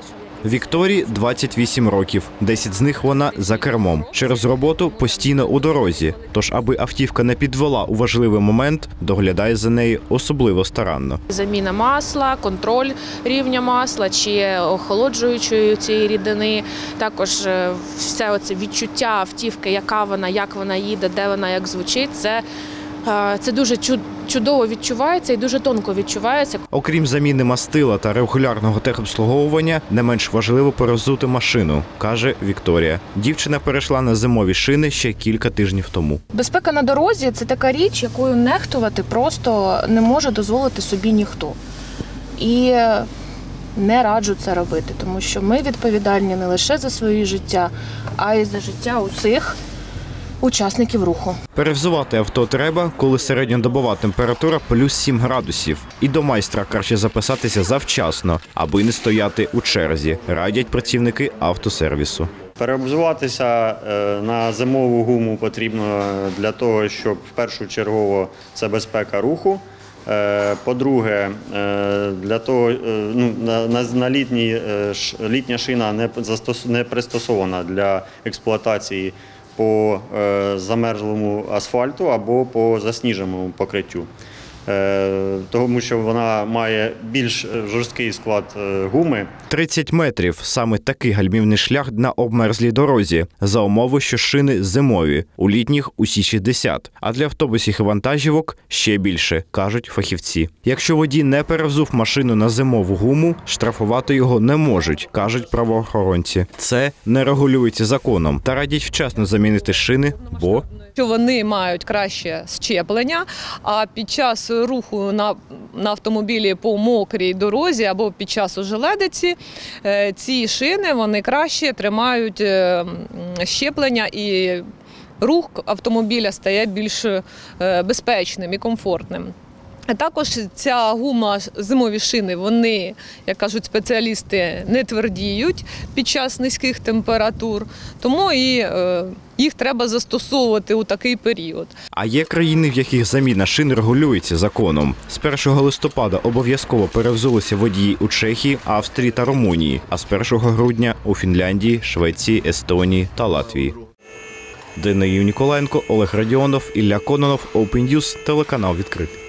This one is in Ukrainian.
Вікторії 28 років, 10 з них вона за кермом. Через роботу постійно у дорозі, тож аби автівка не підвела у важливий момент, доглядає за нею особливо старанно. Заміна масла, контроль рівня масла чи охолоджуючої цієї рідини. Також все оце відчуття автівки, яка вона, як вона їде, де вона, як звучить, це дуже чудово відчувається і дуже тонко відчувається. Окрім заміни мастила та регулярного техобслуговування, не менш важливо перевзути машину, каже Вікторія. Дівчина перейшла на зимові шини ще кілька тижнів тому. Безпека на дорозі – це така річ, якою нехтувати просто не може дозволити собі ніхто. І не раджу це робити, тому що ми відповідальні не лише за своє життя, а й за життя усіх учасників руху. Перевзувати авто треба, коли середньодобова температура плюс 7 градусів. І до майстра краще записатися завчасно, аби не стояти у черзі, радять працівники автосервісу. Перевзуватися на зимову гуму потрібно для того, щоб в першу чергу це безпека руху. По-друге, для того, на літня шина не пристосована для експлуатації по замерзлому асфальту або по засніженому покриттю, тому що вона має більш жорсткий склад гуми. 30 метрів – саме такий гальмівний шлях на обмерзлій дорозі, за умови, що шини зимові, у літніх – усі 60, а для автобусів і вантажівок – ще більше, кажуть фахівці. Якщо водій не перевзув машину на зимову гуму, штрафувати його не можуть, кажуть правоохоронці. Це не регулюється законом та радять вчасно замінити шини, бо вони мають краще щеплення, а під час руху на автомобілі по мокрій дорозі або під час ожеледиці ці шини вони краще тримають щеплення і рух автомобіля стає більш безпечним і комфортним. Також ця гума, зимові шини, вони, як кажуть спеціалісти, не твердіють під час низьких температур, тому і їх треба застосовувати у такий період. А є країни, в яких заміна шин регулюється законом. З 1 листопада обов'язково перевзулися водії у Чехії, Австрії та Румунії, а з 1 грудня у Фінляндії, Швеції, Естонії та Латвії. Даниїл Ніколаєнко, Олег Радіонов, Ілля Кононов, Open News, телеканал «Відкритий».